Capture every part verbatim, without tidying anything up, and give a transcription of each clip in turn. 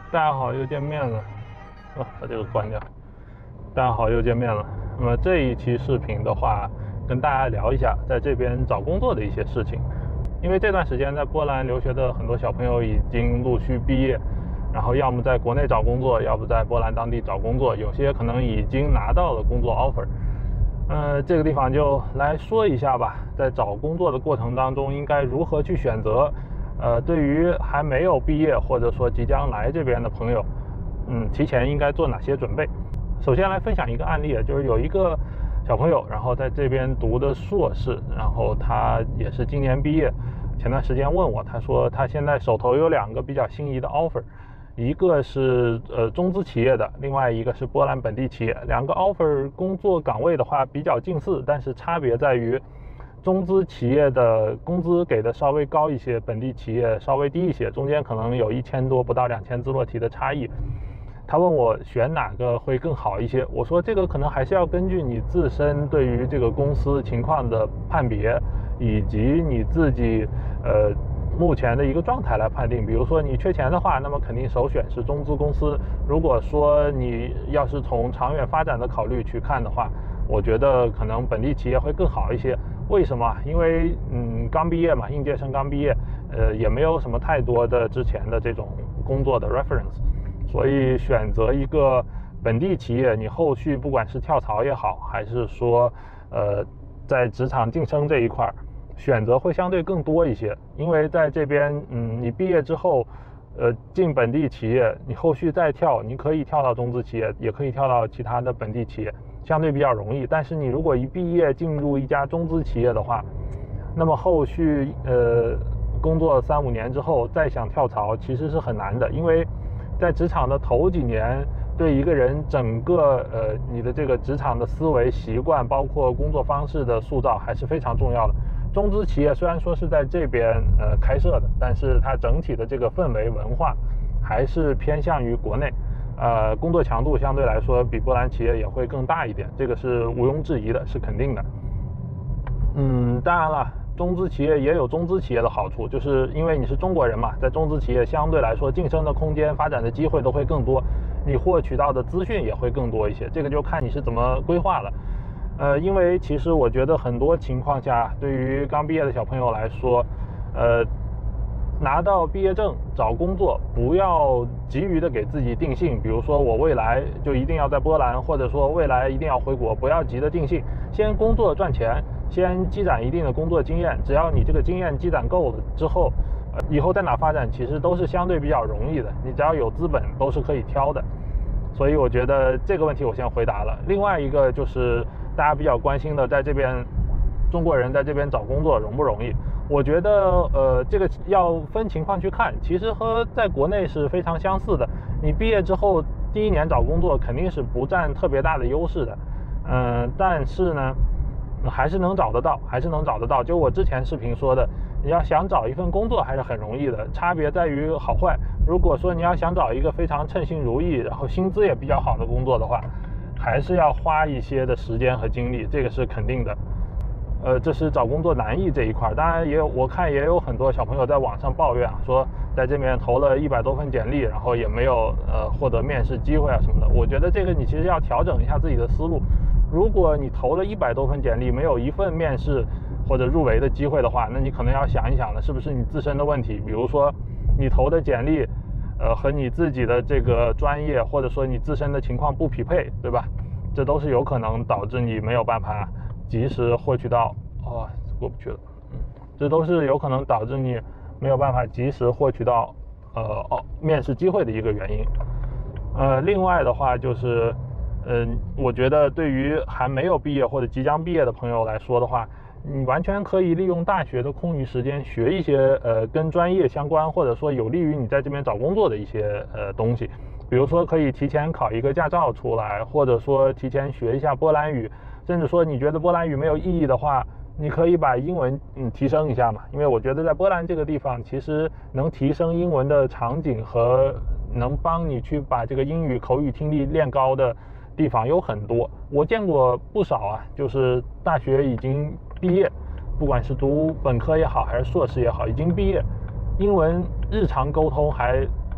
大家好，又见面了。哦，把这个关掉。大家好，又见面了。那么这一期视频的话，跟大家聊一下在这边找工作的一些事情。因为这段时间在波兰留学的很多小朋友已经陆续毕业，然后要么在国内找工作，要不在波兰当地找工作，有些可能已经拿到了工作 offer。呃，这个地方就来说一下吧，在找工作的过程当中，应该如何去选择。呃，对于还没有毕业或者说即将来这边的朋友，嗯，提前应该做哪些准备？首先来分享一个案例，就是有一个小朋友，然后在这边读的硕士，然后他也是今年毕业。前段时间问我，他说他现在手头有两个比较心仪的 offer， 一个是呃中资企业的，另外一个是波兰本地企业。两个 offer 工作岗位的话比较近似，但是差别在于中资企业的工资给的稍微高一些，本地企业稍微低一些，中间可能有一千多不到两千自落体的差异。他问我选哪个会更好一些，我说这个可能还是要根据你自身对于这个公司情况的判别，以及你自己呃目前的一个状态来判定。比如说你缺钱的话，那么肯定首选是中资公司。如果说你要是从长远发展的考虑去看的话，我觉得可能本地企业会更好一些。为什么？因为嗯刚毕业嘛，应届生刚毕业，呃也没有什么太多的之前的这种工作的 reference， 所以选择一个本地企业，你后续不管是跳槽也好，还是说呃在职场晋升这一块，选择会相对更多一些。因为在这边嗯你毕业之后呃进本地企业，你后续再跳，你可以跳到中资企业，也可以跳到其他的本地企业，相对比较容易。但是你如果一毕业进入一家中资企业的话，那么后续呃工作三五年之后再想跳槽其实是很难的。因为在职场的头几年，对一个人整个呃你的这个职场的思维习惯，包括工作方式的塑造还是非常重要的。中资企业虽然说是在这边呃开设的，但是它整体的这个氛围文化还是偏向于国内，呃工作强度相对来说比波兰企业也会更大一点，这个是毋庸置疑的，是肯定的。嗯，当然了，中资企业也有中资企业的好处，就是因为你是中国人嘛，在中资企业相对来说晋升的空间、发展的机会都会更多，你获取到的资讯也会更多一些，这个就看你是怎么规划了。呃，因为其实我觉得很多情况下，对于刚毕业的小朋友来说，呃，拿到毕业证找工作，不要急于的给自己定性，比如说我未来就一定要在波兰，或者说未来一定要回国，不要急的定性，先工作赚钱，先积攒一定的工作经验，只要你这个经验积攒够了之后，呃，以后在哪发展其实都是相对比较容易的，你只要有资本都是可以挑的。所以我觉得这个问题我先回答了。另外一个就是大家比较关心的，在这边中国人在这边找工作容不容易？我觉得呃这个要分情况去看，其实和在国内是非常相似的。你毕业之后第一年找工作肯定是不占特别大的优势的，嗯、呃，但是呢还是能找得到，还是能找得到。就我之前视频说的，你要想找一份工作还是很容易的，差别在于好坏。如果说你要想找一个非常称心如意，然后薪资也比较好的工作的话，还是要花一些的时间和精力，这个是肯定的。呃，这是找工作难易这一块。当然也有，我看也有很多小朋友在网上抱怨啊，说在这边投了一百多份简历，然后也没有呃获得面试机会啊什么的。我觉得这个你其实要调整一下自己的思路。如果你投了一百多份简历，没有一份面试或者入围的机会的话，那你可能要想一想了，是不是你自身的问题？比如说你投的简历呃和你自己的这个专业或者说你自身的情况不匹配，对吧？这都是有可能导致你没有办法及时获取到哦过不去了嗯，这都是有可能导致你没有办法及时获取到呃哦面试机会的一个原因。呃另外的话就是嗯、呃，我觉得对于还没有毕业或者即将毕业的朋友来说的话，你完全可以利用大学的空余时间学一些呃跟专业相关或者说有利于你在这边找工作的一些呃东西。比如说可以提前考一个驾照出来，或者说提前学一下波兰语，甚至说你觉得波兰语没有意义的话，你可以把英文嗯提升一下嘛。因为我觉得在波兰这个地方，其实能提升英文的场景和能帮你去把这个英语口语听力练高的地方有很多。我见过不少啊，就是大学已经毕业，不管是读本科也好还是硕士也好，已经毕业，英文日常沟通还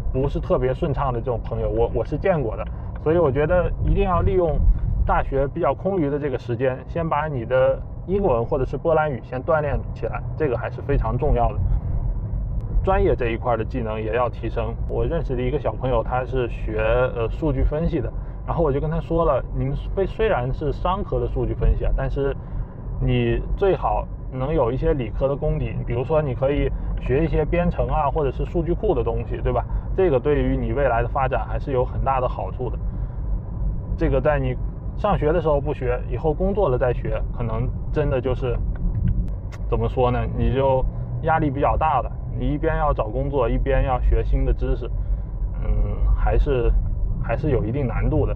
不是特别顺畅的这种朋友，我我是见过的。所以我觉得一定要利用大学比较空余的这个时间，先把你的英文或者是波兰语先锻炼起来，这个还是非常重要的。专业这一块的技能也要提升。我认识的一个小朋友，他是学呃数据分析的，然后我就跟他说了，你们虽虽然是商科的数据分析啊，但是你最好能有一些理科的功底，比如说你可以学一些编程啊，或者是数据库的东西，对吧？这个对于你未来的发展还是有很大的好处的。这个在你上学的时候不学，以后工作了再学，可能真的就是怎么说呢？你就压力比较大了。你一边要找工作，一边要学新的知识，嗯，还是还是有一定难度的。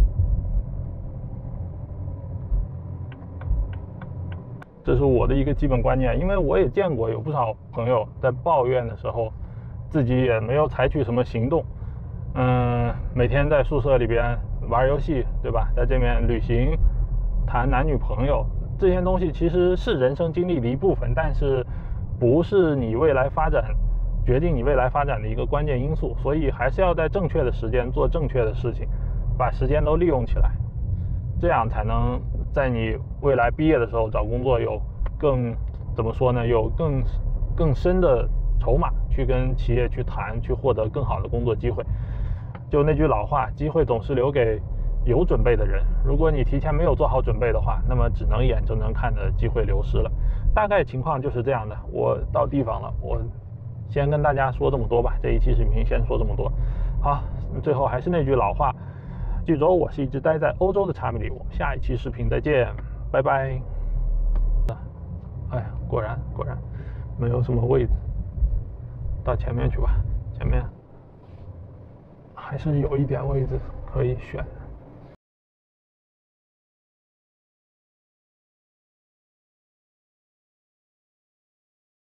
这是我的一个基本观念，因为我也见过有不少朋友在抱怨的时候，自己也没有采取什么行动，嗯，每天在宿舍里边玩游戏，对吧？在这边旅行，谈男女朋友，这些东西其实是人生经历的一部分，但是不是你未来发展决定你未来发展的一个关键因素，所以还是要在正确的时间做正确的事情，把时间都利用起来，这样才能在你未来毕业的时候找工作有更怎么说呢？有更更深的筹码去跟企业去谈，去获得更好的工作机会。就那句老话，机会总是留给有准备的人。如果你提前没有做好准备的话，那么只能眼睁睁看着机会流失了。大概情况就是这样的。我到地方了，我先跟大家说这么多吧。这一期视频先说这么多。好，最后还是那句老话，记住，我是一直待在欧洲的查米里。我们下一期视频再见，拜拜。哎呀，果然果然没有什么位置，到前面去吧。前面还是有一点位置可以选。